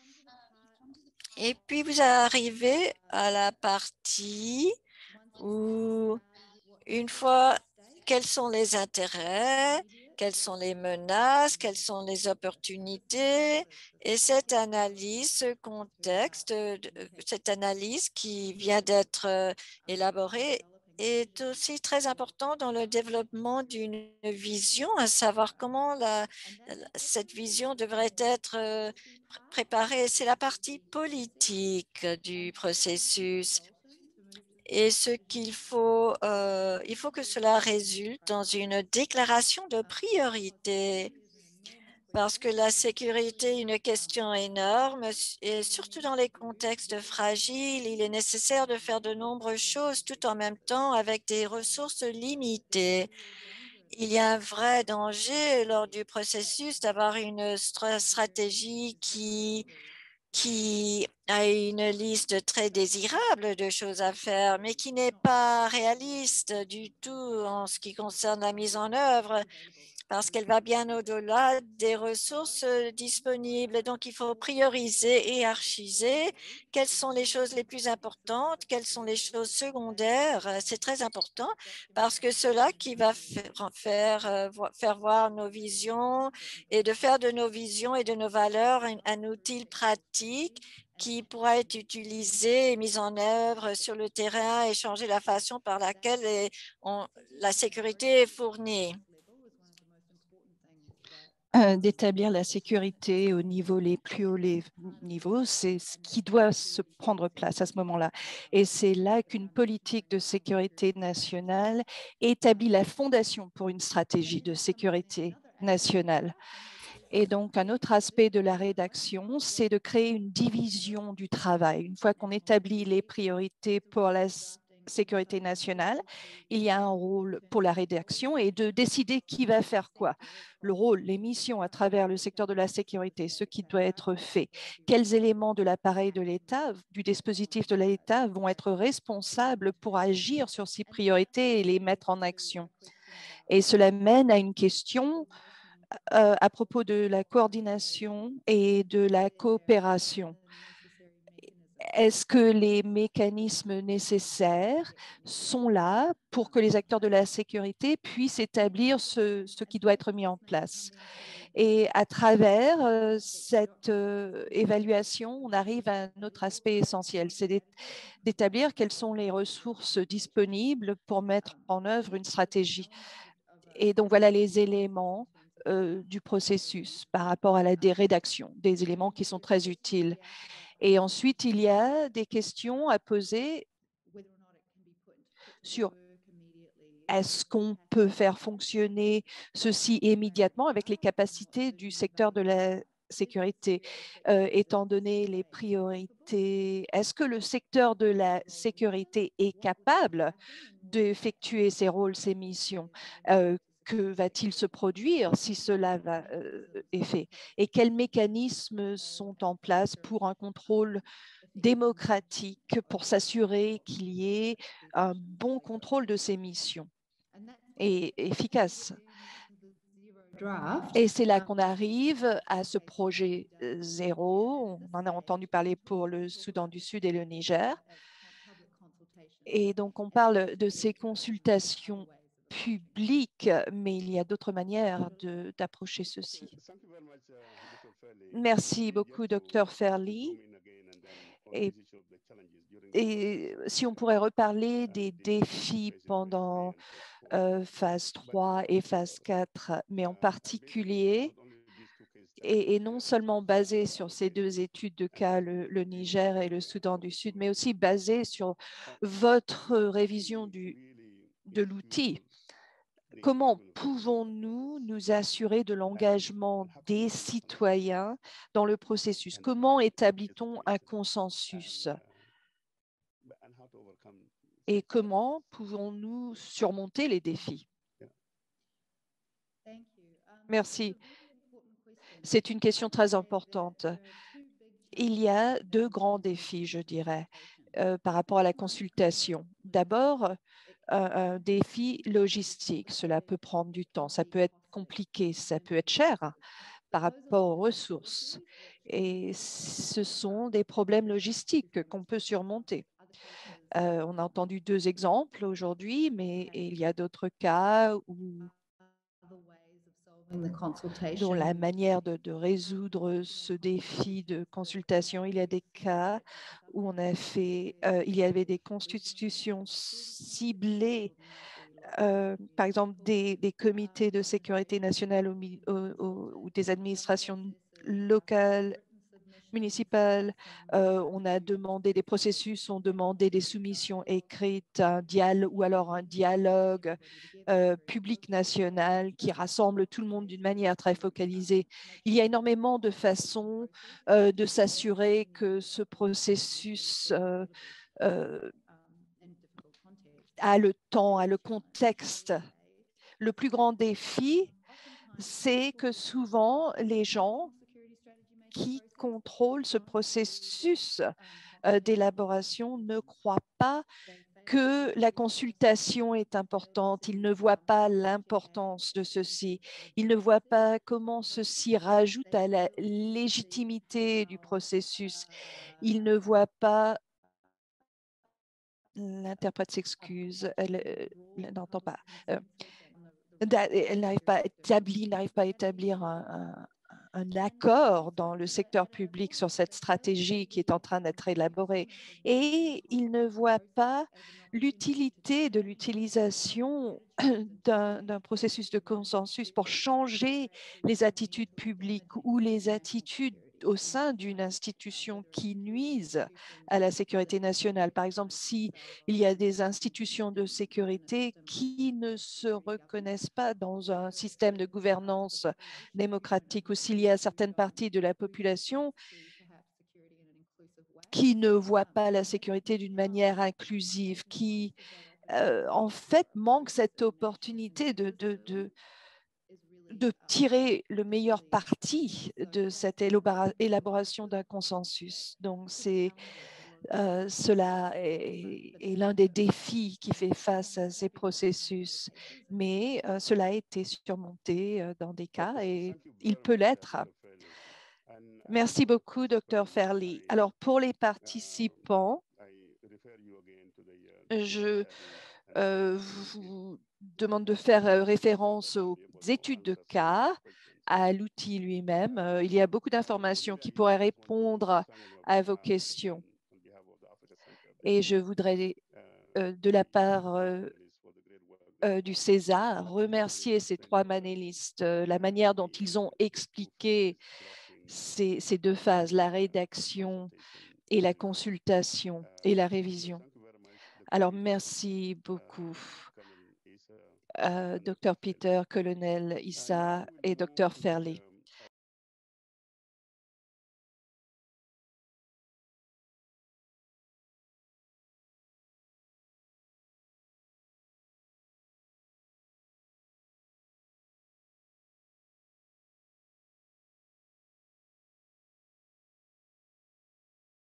Et puis, vous arrivez à la partie où, une fois, quels sont les intérêts, quelles sont les menaces, quelles sont les opportunités, et cette analyse, ce contexte, cette analyse qui vient d'être élaborée est aussi très important dans le développement d'une vision, à savoir comment cette vision devrait être préparée. C'est la partie politique du processus. Et il faut que cela résulte dans une déclaration de priorité parce que la sécurité est une question énorme et surtout dans les contextes fragiles, il est nécessaire de faire de nombreuses choses tout en même temps avec des ressources limitées. Il y a un vrai danger lors du processus d'avoir une stratégie qui a une liste très désirable de choses à faire, mais qui n'est pas réaliste du tout en ce qui concerne la mise en œuvre. parce qu'elle va bien au-delà des ressources disponibles. Donc, il faut prioriser et hiérarchiser quelles sont les choses les plus importantes, quelles sont les choses secondaires. C'est très important parce que cela qui va faire voir nos visions et de faire de nos visions et de nos valeurs un outil pratique qui pourra être utilisé et mis en œuvre sur le terrain et changer la façon par laquelle la sécurité est fournie. D'établir la sécurité au niveau les plus hauts niveaux, c'est ce qui doit se prendre place à ce moment-là. Et c'est là qu'une politique de sécurité nationale établit la fondation pour une stratégie de sécurité nationale. Et donc, un autre aspect de la rédaction, c'est de créer une division du travail. Une fois qu'on établit les priorités pour la sécurité nationale, il y a un rôle pour la rédaction et de décider qui va faire quoi. Le rôle, les missions à travers le secteur de la sécurité, ce qui doit être fait. Quels éléments de l'appareil de l'État, du dispositif de l'État vont être responsables pour agir sur ces priorités et les mettre en action. Et cela mène à une question à propos de la coordination et de la coopération. Est-ce que les mécanismes nécessaires sont là pour que les acteurs de la sécurité puissent établir ce qui doit être mis en place? Et à travers cette évaluation, on arrive à un autre aspect essentiel, c'est d'établir quelles sont les ressources disponibles pour mettre en œuvre une stratégie. Et donc, voilà les éléments du processus par rapport à la rédaction, des éléments qui sont très utiles. Et ensuite, il y a des questions à poser sur est-ce qu'on peut faire fonctionner ceci immédiatement avec les capacités du secteur de la sécurité, étant donné les priorités. Est-ce que le secteur de la sécurité est capable d'effectuer ses rôles, ses missions? Que va-t-il se produire si cela est fait? Et quels mécanismes sont en place pour un contrôle démocratique, pour s'assurer qu'il y ait un bon contrôle de ces missions et efficace? Et c'est là qu'on arrive à ce projet zéro. On en a entendu parler pour le Soudan du Sud et le Niger. Et donc, on parle de ces consultations publiques, mais il y a d'autres manières d'approcher ceci. Merci beaucoup, Dr. Fairley. Et si on pourrait reparler des défis pendant phase 3 et phase 4, mais en particulier, et non seulement basé sur ces deux études de cas, le Niger et le Soudan du Sud, mais aussi basé sur votre révision de l'outil. Comment pouvons-nous nous assurer de l'engagement des citoyens dans le processus? Comment établit-on un consensus? Et comment pouvons-nous surmonter les défis? Merci. C'est une question très importante. Il y a deux grands défis, je dirais, par rapport à la consultation. D'abord, un défi logistique. Cela peut prendre du temps, ça peut être compliqué, ça peut être cher par rapport aux ressources. Et ce sont des problèmes logistiques qu'on peut surmonter. On a entendu deux exemples aujourd'hui, mais il y a d'autres cas où dans la manière de résoudre ce défi de consultation, il y a des cas où il y avait des constitutions ciblées, par exemple des comités de sécurité nationale ou des administrations locales, municipales. On a demandé des processus, ont demandé des soumissions écrites, ou alors un dialogue public national qui rassemble tout le monde d'une manière très focalisée. Il y a énormément de façons de s'assurer que ce processus a le temps, a le contexte. Le plus grand défi, c'est que souvent les gens qui contrôlent ce processus d'élaboration ne croient pas que la consultation est importante. Il ne voit pas l'importance de ceci. Il ne voit pas comment ceci rajoute à la légitimité du processus. Il ne voit pas. L'interprète s'excuse, elle n'entend pas. Elle n'arrive pas à établir un accord dans le secteur public sur cette stratégie qui est en train d'être élaborée. Et il ne voit pas l'utilité de l'utilisation d'un processus de consensus pour changer les attitudes publiques ou les attitudes au sein d'une institution qui nuisent à la sécurité nationale. Par exemple, si il y a des institutions de sécurité qui ne se reconnaissent pas dans un système de gouvernance démocratique ou s'il y a certaines parties de la population qui ne voient pas la sécurité d'une manière inclusive, qui en fait manquent cette opportunité de tirer le meilleur parti de cette élaboration d'un consensus. Donc, cela est l'un des défis qui fait face à ces processus, mais cela a été surmonté dans des cas et il peut l'être. Merci beaucoup, Dr. Fairley. Alors, pour les participants, je vous demande de faire référence aux études de cas, à l'outil lui-même. Il y a beaucoup d'informations qui pourraient répondre à vos questions. Et je voudrais, de la part du César, remercier ces 3 panélistes, la manière dont ils ont expliqué ces 2 phases, la rédaction et la consultation et la révision. Alors, merci beaucoup, Dr. Peter, Colonel Issa et Dr. Fairley.